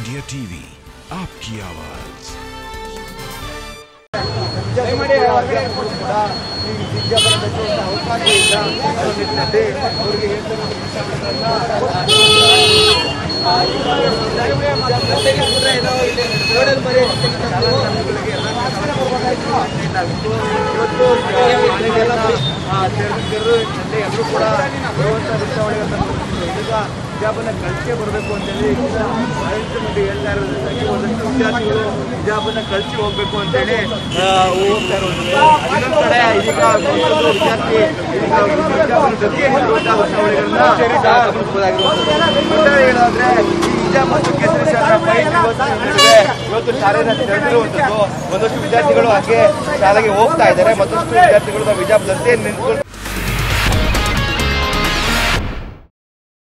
India TV आपकी आवाज। ವಿಜ್ಞಾಪನೆ ಕಳಿಸೇ ಬರಬೇಕು ಅಂತೇಳಿ ಆಡಳಿತ ಮಂಡಳಿ ಹೇಳ್ತಾ ಇರೋದ್ರಿಂದಾಗಿ ಒಂದಷ್ಟು ವಿದ್ಯಾರ್ಥಿಗಳು ವಿಜ್ಞಾಪನೆ ಕಳಿಸಿ ಹೋಗ್ಬೇಕು ಅಂತೇಳಿ ಹೋಗ್ತಾ ಇರೋದು. ಇನ್ನೊಂದು ಕಡೆ ಈಗ ವಿದ್ಯಾರ್ಥಿ ವಿಜ್ಞಾಪನೆ ಜೊತೆಗೆ ಹೇಳುವಂತಹ ವರ್ಷಾವಳಿಗಳನ್ನ ಗಮನಿಸಬಹುದಾಗಿರುವಂಥದ್ದು. ಹೇಳೋದ್ರೆ ಈ ಮತ್ತು ಕೇಸರಿ ಶಾಲಾ ಫೈಟ್ ಇವತ್ತು ಶಾಲೆಯನ್ನು ತೆರೆದಿರುವಂಥದ್ದು. ಒಂದಷ್ಟು ವಿದ್ಯಾರ್ಥಿಗಳು ಹಾಗೆ ಶಾಲೆಗೆ ಹೋಗ್ತಾ ಇದ್ದಾರೆ, ಮತ್ತಷ್ಟು ವಿದ್ಯಾರ್ಥಿಗಳು ವಿಜಾಪುರದಲ್ಲಿ ನಿಂತ್ಕೊಂಡು